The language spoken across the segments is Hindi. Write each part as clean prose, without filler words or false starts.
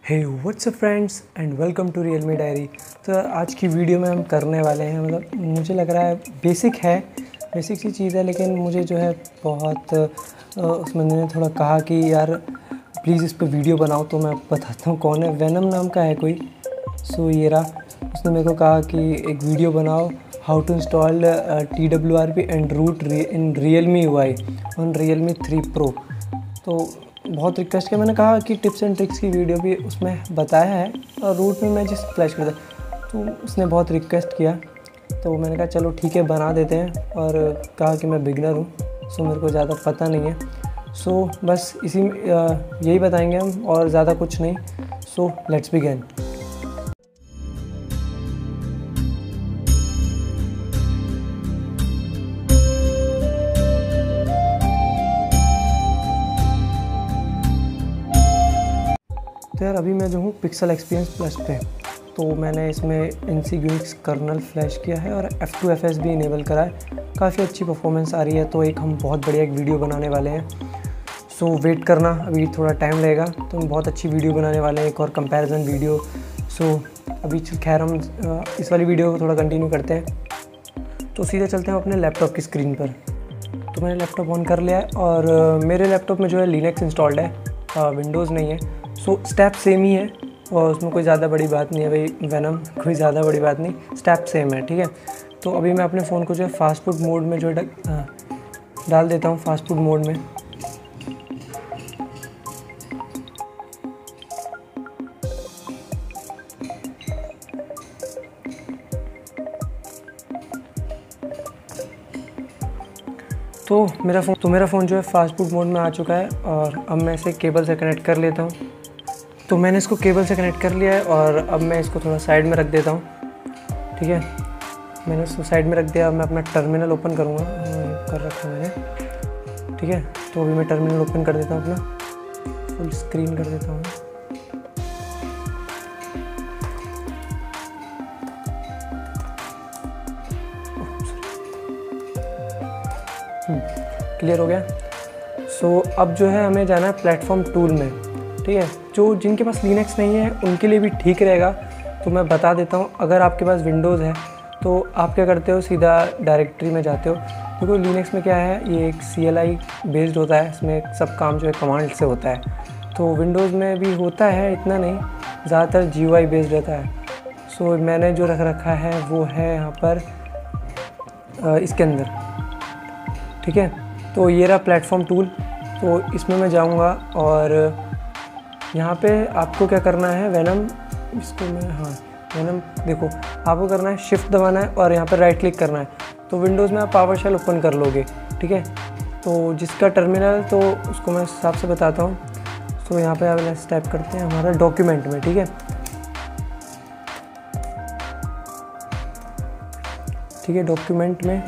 Hey what's up friends and welcome to Realme diary. तो आज की वीडियो में हम करने वाले हैं, मतलब मुझे लग रहा है बेसिक सी चीज़ है, लेकिन मुझे जो है बहुत उस बंदे ने थोड़ा कहा कि यार प्लीज़ इस पे वीडियो बनाओ। तो मैं बताता हूँ कौन है। वेनम नाम का है कोई। सो ये रहा, उसने मेरे को कहा कि एक वीडियो बनाओ, how to install TWRP and root in Realme UI on Realme 3 Pro। तो बहुत रिक्वेस्ट किया, मैंने कहा कि टिप्स एंड ट्रिक्स की वीडियो भी उसमें बताया है और रूट में मैं जिस फ्लैश करता, तो उसने बहुत रिक्वेस्ट किया। तो मैंने कहा चलो ठीक है बना देते हैं, और कहा कि मैं बिगनर हूँ, सो मेरे को ज़्यादा पता नहीं है। सो बस यही बताएंगे हम और ज़्यादा कुछ नहीं। So let's begin. तो यार अभी मैं जो हूँ पिक्सल एक्सपीरियंस प्लस पे, तो मैंने इसमें NC/UNIX कर्नल फ्लैश किया है और F2FS भी इनेबल करा है। काफ़ी अच्छी परफॉर्मेंस आ रही है, तो एक हम बहुत बढ़िया एक वीडियो बनाने वाले हैं। सो वेट करना, अभी थोड़ा टाइम लगेगा, तो हम बहुत अच्छी वीडियो बनाने वाले हैं, एक और कंपैरिजन वीडियो। सो अभी खैर हम इस वाली वीडियो को थोड़ा कंटिन्यू करते हैं। तो सीधे चलते हैं अपने लैपटॉप की स्क्रीन पर। तो मैंने लैपटॉप ऑन कर लिया है और मेरे लैपटॉप में जो है लिनक्स इंस्टॉल्ड है, विंडोज़ नहीं है। सो स्टेप सेम ही है और उसमें कोई ज़्यादा बड़ी बात नहीं है भाई, वेनम कोई ज़्यादा बड़ी बात नहीं, स्टेप सेम है, ठीक है। तो अभी मैं अपने फ़ोन को जो है फास्ट फूड मोड में जो है डाल देता हूँ, फास्ट फूड मोड में। तो मेरा फ़ोन जो है फास्ट फूड मोड में आ चुका है और अब मैं इसे केबल से कनेक्ट कर लेता हूँ। तो मैंने इसको केबल से कनेक्ट कर लिया है और अब मैं इसको थोड़ा साइड में रख देता हूँ, ठीक है। मैंने इसको साइड में रख दिया। अब मैं अपना टर्मिनल ओपन करूँगा, कर रखा मैंने, ठीक है। तो अभी मैं टर्मिनल ओपन कर देता हूँ, अपना फुल स्क्रीन कर देता हूँ। क्लियर हो गया। सो अब जो है हमें जाना है प्लेटफॉर्म टूल में, ठीक है। जो जिनके पास लिनक्स नहीं है उनके लिए भी ठीक रहेगा, तो मैं बता देता हूँ। अगर आपके पास विंडोज़ है तो आप क्या करते हो, सीधा डायरेक्टरी में जाते हो। देखो लिनक्स में क्या है, ये एक CLI बेस्ड होता है, इसमें सब काम जो है कमांड से होता है। तो विंडोज़ में भी होता है, इतना नहीं, ज़्यादातर GUI बेस्ड रहता है। सो मैंने जो रख रखा है वो है यहाँ पर इसके अंदर, ठीक है। तो ये रहा प्लेटफॉर्म टूल। तो इसमें मैं जाऊँगा और यहाँ पे आपको क्या करना है, वेनम, इसको मैं वेनम, देखो आपको करना है शिफ्ट दबाना है और यहाँ पर राइट क्लिक करना है। तो विंडोज़ में आप पावरशेल ओपन कर लोगे, ठीक है। तो जिसका टर्मिनल, तो उसको मैं हिसाब से बताता हूँ। तो यहाँ पे आप टाइप करते हैं हमारा डॉक्यूमेंट में, ठीक है, ठीक है, डॉक्यूमेंट में।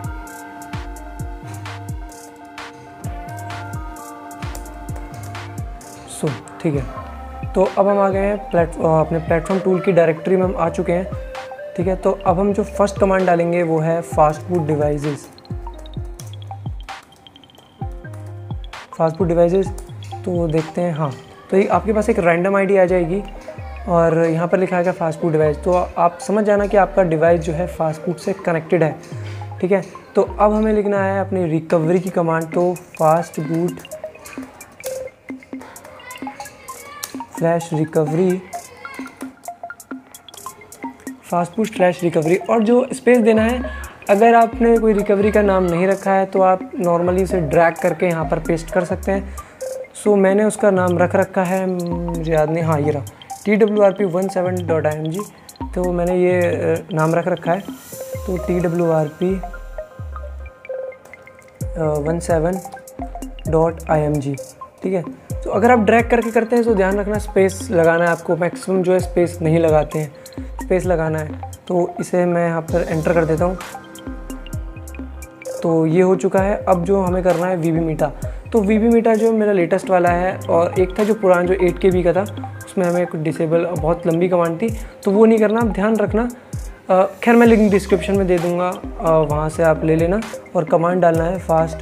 सो ठीक है, तो अब हम आ गए हैं अपने प्लेटफॉर्म टूल की डायरेक्टरी में हम आ चुके हैं, ठीक है। तो अब हम जो फर्स्ट कमांड डालेंगे वो है fastboot devices. Fastboot devices, तो देखते हैं। हाँ, तो ये आपके पास एक रैंडम आईडी आ जाएगी और यहाँ पर लिखा है फास्ट फूड डिवाइस। तो आप समझ जाना कि आपका डिवाइस जो है फास्ट फूड से कनेक्टेड है, ठीक है। तो अब हमें लिखना है अपनी रिकवरी की कमांड। तो fastboot /recovery, fastboot /recovery, और जो स्पेस देना है, अगर आपने कोई रिकवरी का नाम नहीं रखा है तो आप नॉर्मली उसे ड्रैग करके यहाँ पर पेस्ट कर सकते हैं। सो मैंने उसका नाम रख रखा है, मुझे याद नहीं, हाँ ये रहा, TWRP17.img। तो मैंने ये नाम रख रखा है। तो TWRP 17.img, ठीक है। तो अगर आप ड्रैग करके करते हैं तो ध्यान रखना स्पेस लगाना है आपको, मैक्सिमम जो है स्पेस नहीं लगाते हैं, स्पेस लगाना है। तो इसे मैं यहाँ पर एंटर कर देता हूँ। तो ये हो चुका है। अब जो हमें करना है VB मीटा। तो VB मीटा जो मेरा लेटेस्ट वाला है, और एक था जो पुराना जो 8 KB का था, उसमें हमें एक डिसेबल, बहुत लंबी कमांड थी, तो वो नहीं करना, ध्यान रखना। खैर मैं लिंक डिस्क्रिप्शन में दे दूँगा, वहाँ से आप ले लेना। और कमांड डालना है फास्ट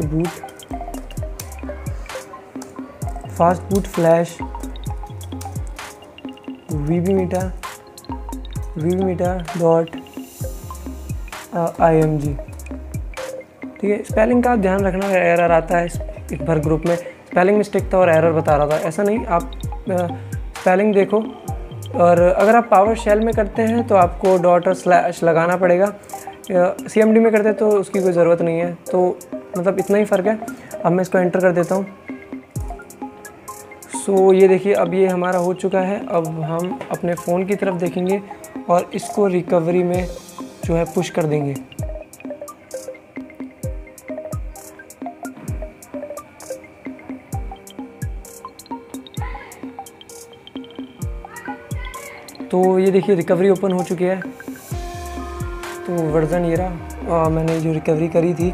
बूट फ्लैश vbmeeta.img। ठीक है, स्पेलिंग का आप ध्यान रखना, एरर आता है एक बार ग्रुप में स्पेलिंग मिस्टेक था और एरर बता रहा था, ऐसा नहीं, आप स्पेलिंग देखो। और अगर आप पावर शेल में करते हैं तो आपको डॉट और स्लैश लगाना पड़ेगा, CMD में करते हैं तो उसकी कोई ज़रूरत नहीं है। तो मतलब इतना ही फ़र्क है। अब मैं इसको एंटर कर देता हूँ। सो ये देखिए, अब ये हमारा हो चुका है। अब हम अपने फ़ोन की तरफ देखेंगे और इसको रिकवरी में जो है पुश कर देंगे। तो ये देखिए रिकवरी ओपन हो चुकी है। तो वर्जन ये रहा, मैंने जो रिकवरी करी थी।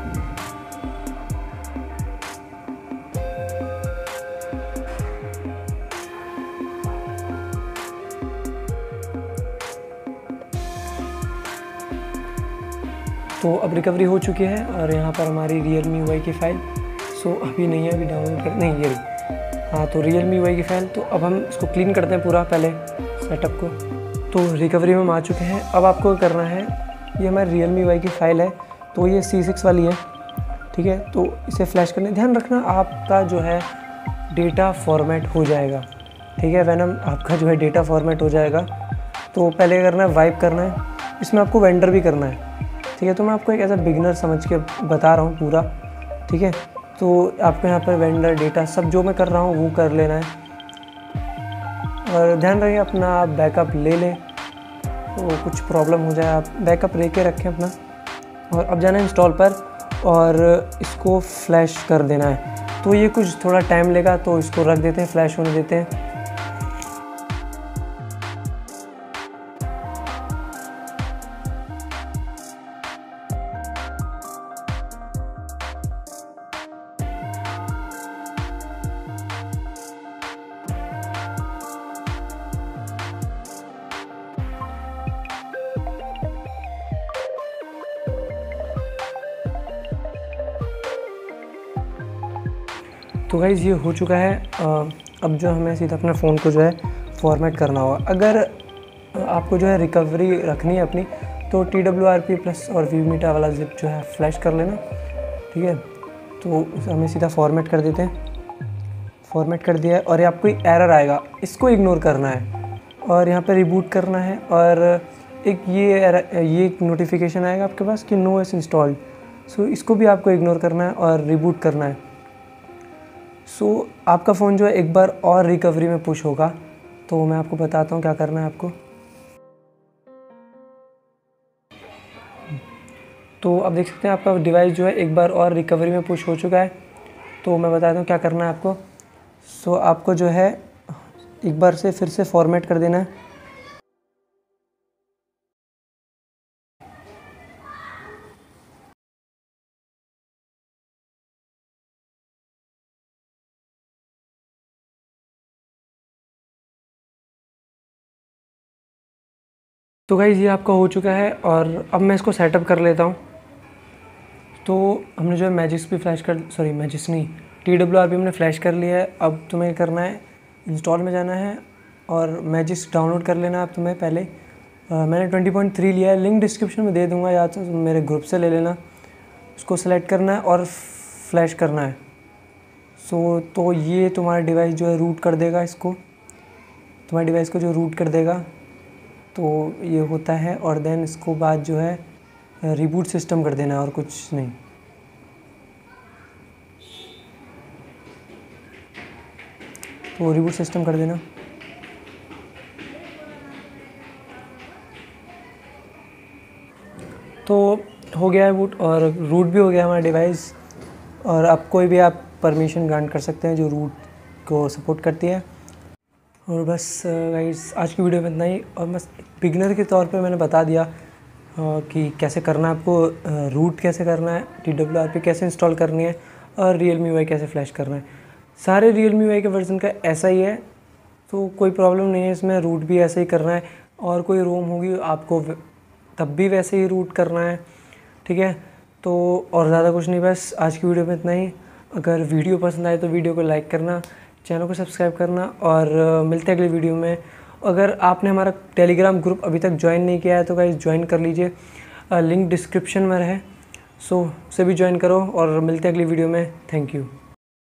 तो अब रिकवरी हो चुकी है और यहाँ पर हमारी Realme UI की फ़ाइल, सो अभी नहीं है, अभी डाउनलोड कर, नहीं ये रही। हाँ, तो Realme UI की फ़ाइल। तो अब हम इसको क्लीन करते हैं पूरा पहले सेटअप को। तो रिकवरी में हम आ चुके हैं। अब आपको करना है, ये हमारी Realme UI की फ़ाइल है, तो ये C6 वाली है, ठीक है। तो इसे फ्लैश करने, ध्यान रखना आपका जो है डेटा फॉर्मेट हो जाएगा, ठीक है। वैनम आपका जो है डेटा फॉर्मेट हो जाएगा। तो पहले करना है वाइप करना है, इसमें आपको वेंडर भी करना है, ठीक है। तो मैं आपको एक ऐसा बिगनर समझ के बता रहा हूँ पूरा, ठीक है। तो आपको यहाँ पर वेंडर डेटा सब जो मैं कर रहा हूँ वो कर लेना है। और ध्यान रखिए अपना आप बैकअप ले लें, तो कुछ प्रॉब्लम हो जाए आप बैकअप लेके रखें अपना। और अब जाना है इंस्टॉल पर और इसको फ्लैश कर देना है। तो ये कुछ थोड़ा टाइम लेगा, तो इसको रख देते हैं, फ्लैश होने देते हैं। तो गाइज़ ये हो चुका है। अब जो हमें सीधा अपने फ़ोन को जो है फॉर्मेट करना होगा। अगर आपको जो है रिकवरी रखनी है अपनी, तो TWRP प्लस और vbmeeta वाला ज़िप जो है फ्लैश कर लेना, ठीक है। तो हमें सीधा फॉर्मेट कर देते हैं। फॉर्मेट कर दिया है और ये आपको एक एरर आएगा, इसको इग्नोर करना है और यहाँ पे रिबूट करना है। और एक ये एक नोटिफिकेशन आएगा आपके पास कि नो एस इंस्टॉल्ड, सो इसको भी आपको इग्नोर करना है और रिबूट करना है। सो आपका फ़ोन जो है एक बार और रिकवरी में पुश होगा। तो मैं आपको बताता हूँ क्या करना है आपको। तो आप देख सकते हैं आपका डिवाइस जो है एक बार और रिकवरी में पुश हो चुका है। तो मैं बताता हूँ क्या करना है आपको। सो आपको जो है एक बार से फिर से फॉर्मेट कर देना है। तो गाइज़ ये आपका हो चुका है और अब मैं इसको सेटअप कर लेता हूँ। तो हमने जो है मैजिक्स भी फ्लैश कर, सॉरी मैजिक्स नहीं, TWRP हमने फ्लैश कर लिया है। अब तुम्हें करना है इंस्टॉल में जाना है और मैजिक्स डाउनलोड कर लेना है। अब तुम्हें पहले मैंने 20.3 लिया है, लिंक डिस्क्रिप्शन में दे दूँगा या तो मेरे ग्रुप से ले लेना। उसको सेलेक्ट करना है और फ्लैश करना है। तो ये तुम्हारा डिवाइस जो है रूट कर देगा, इसको तुम्हारे डिवाइस को जो रूट कर देगा। तो ये होता है और देन इसको बाद जो है रिबूट सिस्टम कर देना है और कुछ नहीं। तो रिबूट सिस्टम कर देना। तो हो गया है बूट और रूट भी हो गया हमारा डिवाइस। और अब कोई भी आप परमिशन ग्रांट कर सकते हैं जो रूट को सपोर्ट करती है। और बस गाइस आज की वीडियो में इतना ही। और बस बिगनर के तौर पे मैंने बता दिया कि कैसे करना है आपको, रूट कैसे करना है, TWRP कैसे इंस्टॉल करनी है और Realme UI कैसे फ्लैश करना है। सारे Realme UI के वर्जन का ऐसा ही है, तो कोई प्रॉब्लम नहीं है इसमें। रूट भी ऐसे ही करना है और कोई रोम होगी आपको तब भी वैसे ही रूट करना है, ठीक है। तो और ज़्यादा कुछ नहीं, बस आज की वीडियो में इतना ही। अगर वीडियो पसंद आए तो वीडियो को लाइक करना, चैनल को सब्सक्राइब करना और मिलते हैं अगली वीडियो में। अगर आपने हमारा टेलीग्राम ग्रुप अभी तक ज्वाइन नहीं किया है तो गाइस ज्वाइन कर लीजिए, लिंक डिस्क्रिप्शन में है। सो उसे भी ज्वाइन करो और मिलते हैं अगली वीडियो में। Thank you.